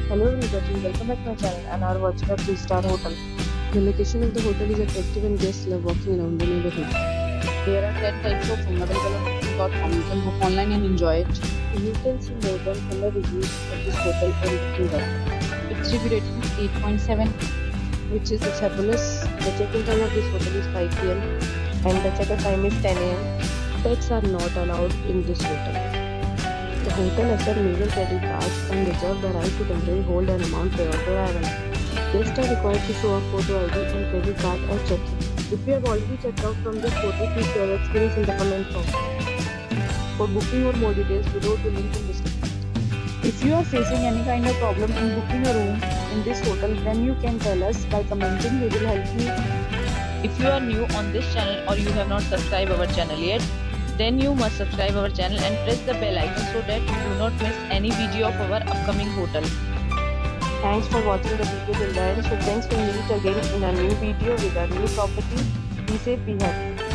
Hello everybody, welcome back to my channel and are watching a 3-star hotel. The location of the hotel is attractive and guests love walking around the neighborhood. There are 10 types of room available on booking.com. You can book online and enjoy it. You can see more than 100 reviews of this hotel on booking.com. Its review rating is 8.7, which is fabulous. The check-in time of this hotel is 5 p.m. and the check-out time is 10 a.m. Pets are not allowed in this hotel. The hotel accepts major credit cards and reserves the right to temporarily hold an amount prior to arrival. Guests are required to show a photo ID and credit card at check-in. If you have already checked out from this hotel, please share your experience in the comment box. For booking or more details, below the link in description. If you are facing any kind of problem in booking a room in this hotel, then you can tell us by commenting. We will help you. If you are new on this channel or you have not subscribed our channel yet, then you must subscribe our channel and press the bell icon so that you do not miss any video of our upcoming hotel. Thanks for watching the video till the end. So thanks, we meet again in a new video with a new property. Be safe, be happy.